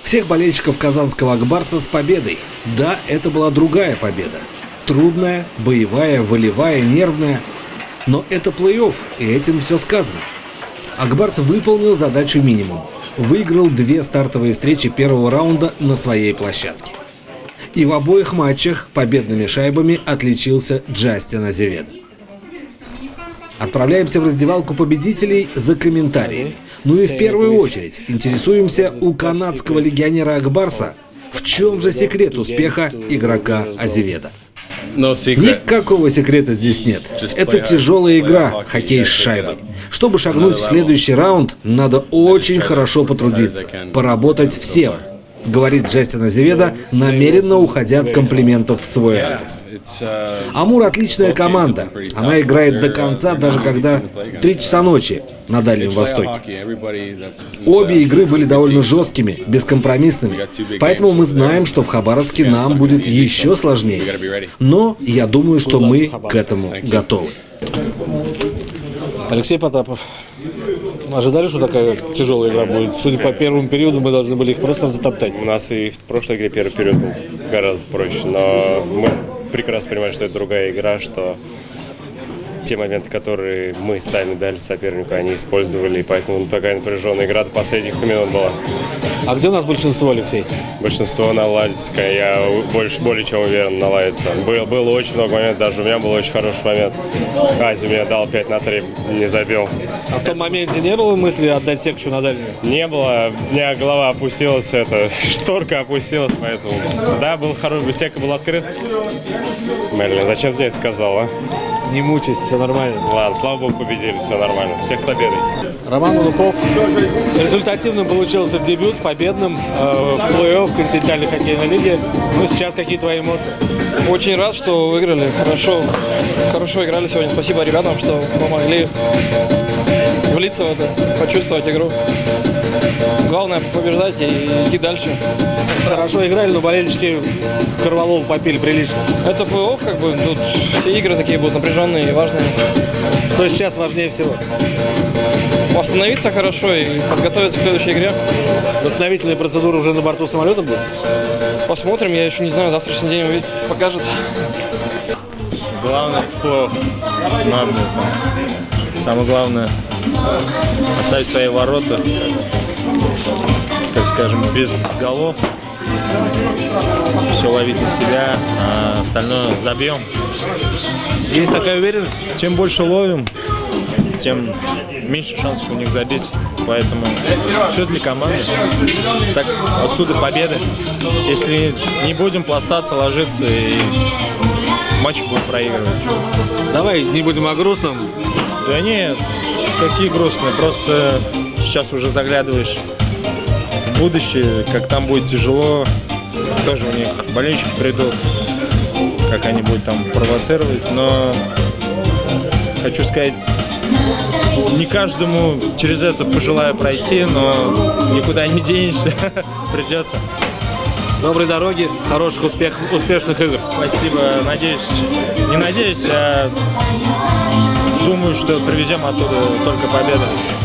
Всех болельщиков казанского «Акбарса» с победой. Да, это была другая победа. Трудная, боевая, волевая, нервная. Но это плей-офф, и этим все сказано. «Акбарс» выполнил задачу минимум. Выиграл 2 стартовые встречи первого раунда на своей площадке. И в обоих матчах победными шайбами отличился Джастин Азеведо. Отправляемся в раздевалку победителей за комментариями. Ну и в первую очередь интересуемся у канадского легионера «Акбарса», в чем же секрет успеха игрока Азеведо. Никакого секрета здесь нет. Это тяжелая игра, хоккей с шайбой. Чтобы шагнуть в следующий раунд, надо очень хорошо потрудиться, поработать всем, говорит Джастин Азеведо, намеренно уходя от комплиментов в свой адрес. Амур отличная команда. Она играет до конца, даже когда 3 часа ночи на Дальнем Востоке. Обе игры были довольно жесткими, бескомпромиссными. Поэтому мы знаем, что в Хабаровске нам будет еще сложнее. Но я думаю, что мы к этому готовы. Алексей Потапов. Ожидали, что такая тяжелая игра будет? Судя по первому периоду, мы должны были их просто затоптать. У нас и в прошлой игре первый период был гораздо проще, но мы прекрасно понимаем, что это другая игра, что те моменты, которые мы сами дали сопернику, они использовали, и поэтому такая напряженная игра до последних минут была. А где у нас большинство, Алексей? Большинство наладится, я более чем уверен, наладится. Было очень много моментов, даже у меня был очень хороший момент. Ази мне дал 5-3, не забил. А в том моменте не было мысли отдать секцию на дальнюю? Не было, у меня голова опустилась, шторка опустилась, поэтому... Да, был хороший, сека был открыт. Мерлин, зачем ты это сказал, а? Не мучайся, все нормально. Ладно, слава богу, победили, все нормально. Всех с победой. Роман Манухов. Результативным получился дебют, победным в плей-офф континентальной хоккейной лиги. Ну, сейчас какие твои эмоции? Очень рад, что выиграли. Хорошо играли сегодня. Спасибо ребятам, что помогли влиться в это, почувствовать игру. Главное побеждать и идти дальше. Хорошо играли, но болельщики корвалол попили прилично. Это плей-офф, как бы, тут все игры такие будут напряженные и важные. Что сейчас важнее всего? Восстановиться хорошо и подготовиться к следующей игре. Восстановительные процедуры уже на борту самолета будут? Посмотрим, я еще не знаю, завтрашний день покажет. Главное в плей-офф. Надо, самое главное оставить свои ворота, так скажем, без голов. Все ловить на себя, а остальное забьем. Есть такая уверенность? Чем больше ловим, тем меньше шансов у них забить. Поэтому все для команды. Так, отсюда победы. Если не будем пластаться, ложиться, и матч будем проигрывать. Давай не будем о грустном. Да нет, какие грустные. Просто сейчас уже заглядываешь в будущее, как там будет тяжело. Тоже у них болельщики придут, как они будут там провоцировать. Но хочу сказать, не каждому через это пожелаю пройти, но никуда не денешься, придется. Доброй дороги, хороших успешных игр. Спасибо, надеюсь, не надеюсь, а думаю, что привезем оттуда только победу.